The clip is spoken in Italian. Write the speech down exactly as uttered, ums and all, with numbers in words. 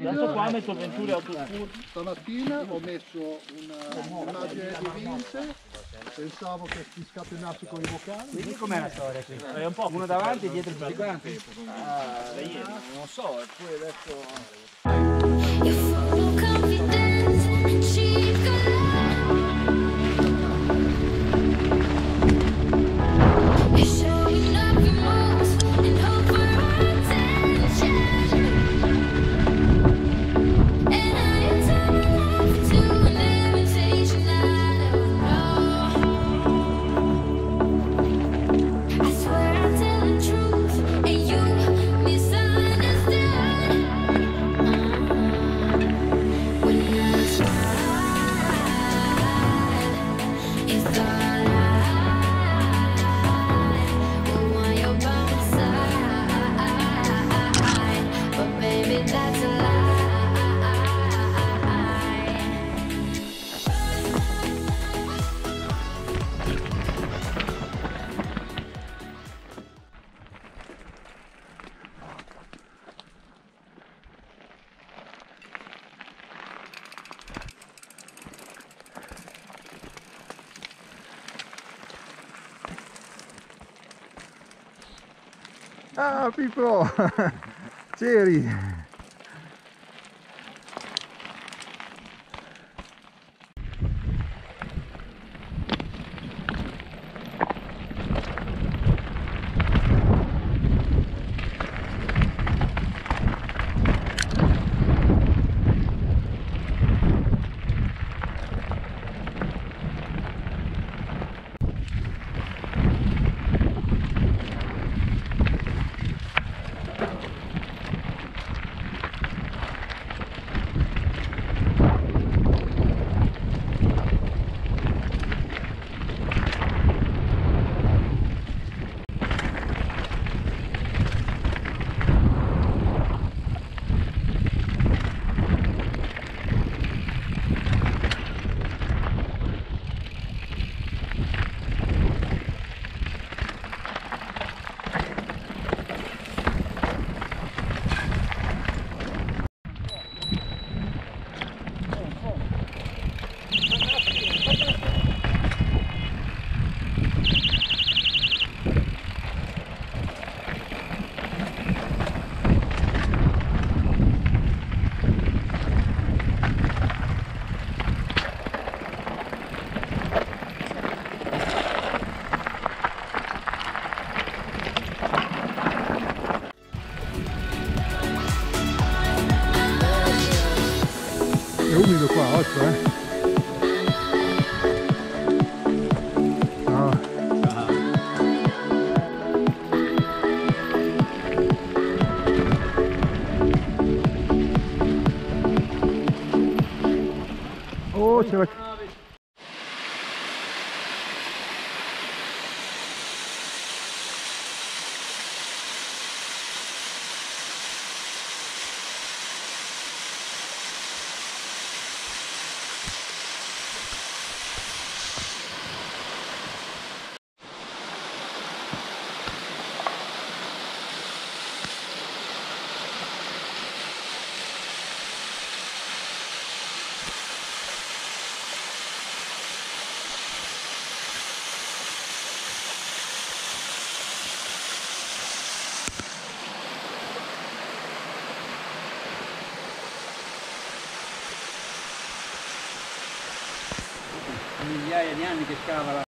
Adesso qua metto Venturi Autosport. Stamattina ho messo un'immagine di Vince, pensavo che si scatenasse con i vocali. Quindi com'è la storia qui? È un po' Uno davanti e dietro tutti quanti? Ah, non so, e poi adesso... You're full of confidence and cheap You're showing up your moves and hope for attention. And I am turning life into an imitation. I don't know. I swear I tell the truth and you misunderstood. When I smile, it's all that's a lie. Ah, Pippo! C'eri! È umido qua, occhio, eh! Ah. Oh, c'è la... Migliaia di anni che scava la